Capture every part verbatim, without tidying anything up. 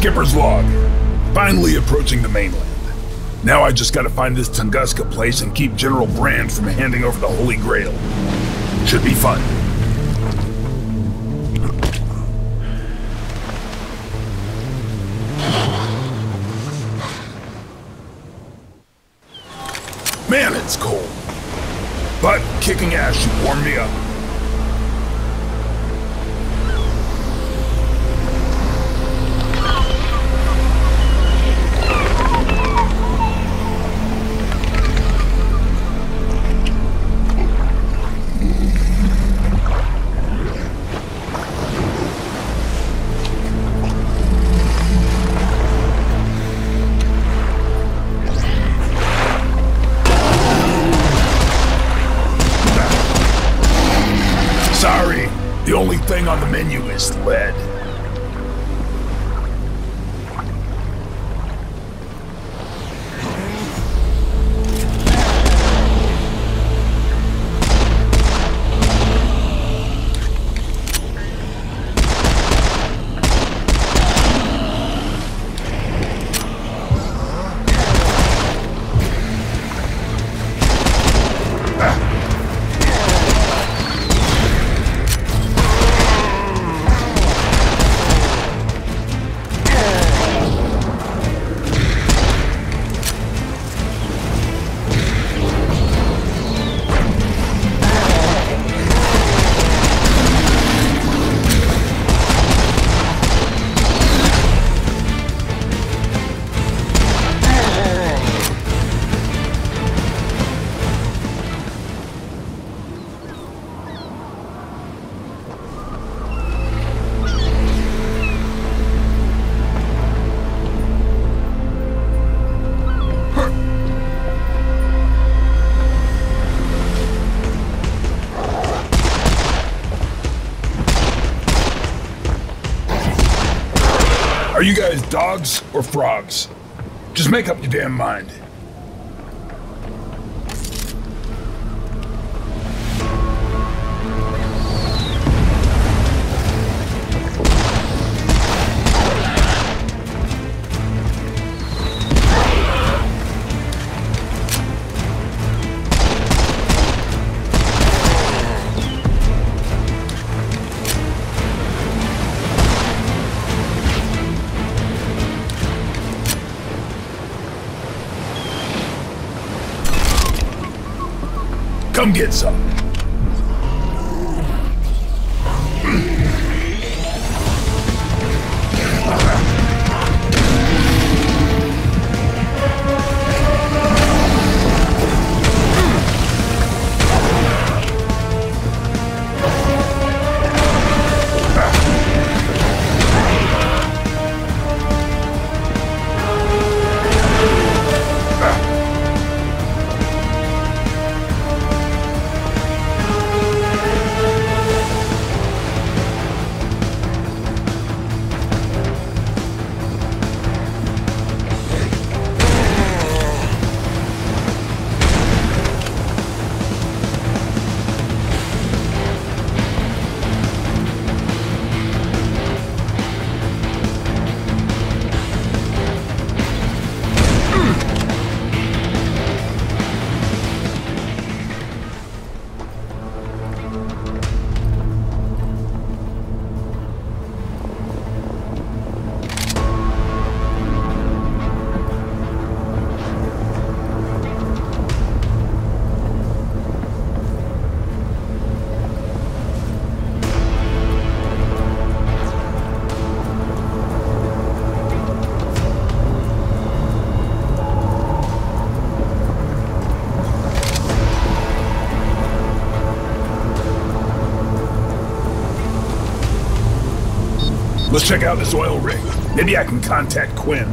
Skipper's log. Finally approaching the mainland. Now I just gotta find this Tunguska place and keep General Brand from handing over the Holy Grail. Should be fun. Man, it's cold. But kicking ass should warm me up. The only thing on the menu is lead. Are you guys dogs or frogs? Just make up your damn mind. Come get some. Let's check out this oil rig. Maybe I can contact Quinn.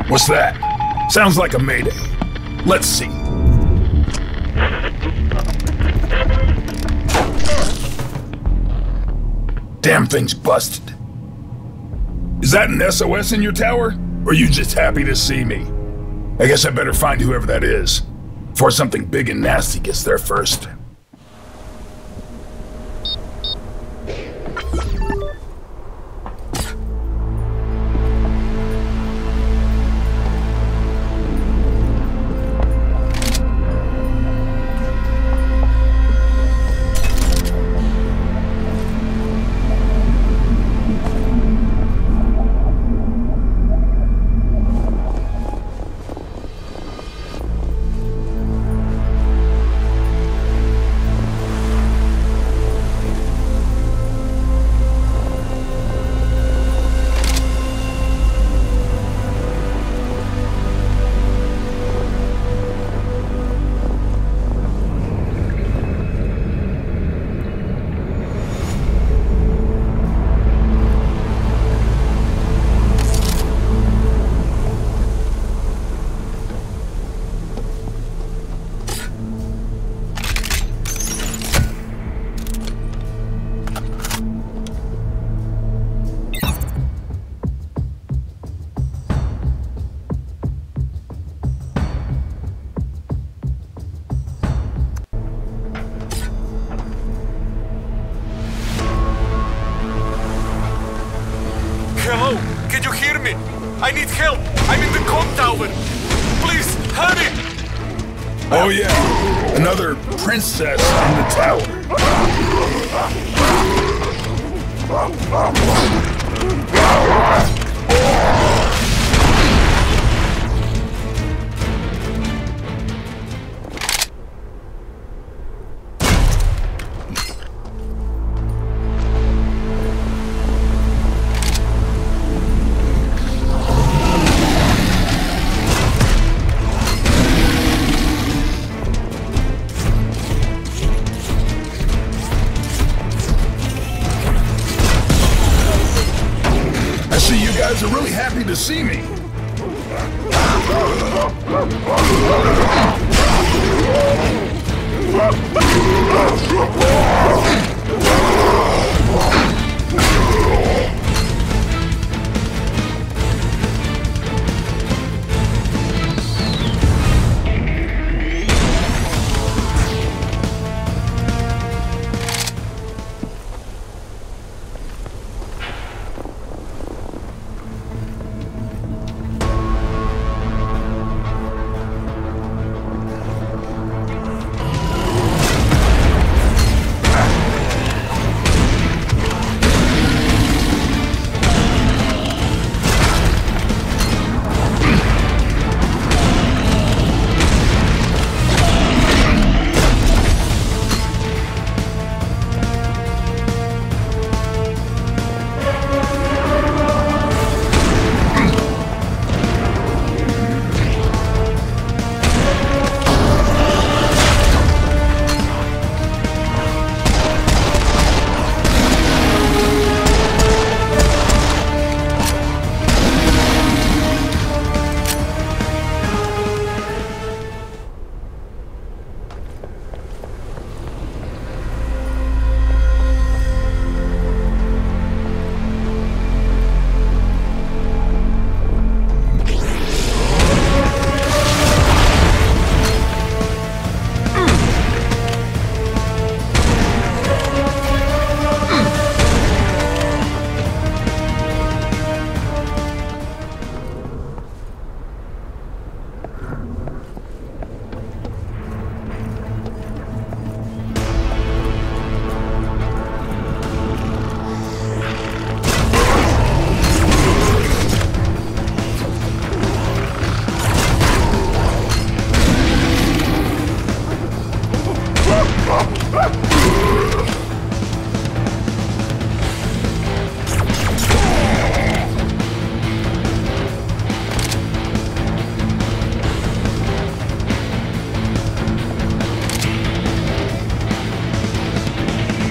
What's that? Sounds like a mayday. Let's see. Damn thing's busted. Is that an S O S in your tower? Or are you just happy to see me? I guess I better find whoever that is, before something big and nasty gets there first. Hello? Can you hear me? I need help! I'm in the comm tower! Please, hurry! Oh yeah, another princess in the tower. You guys are really happy to see me.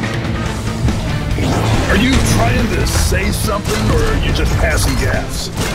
Are you trying to say something, or are you just passing gas?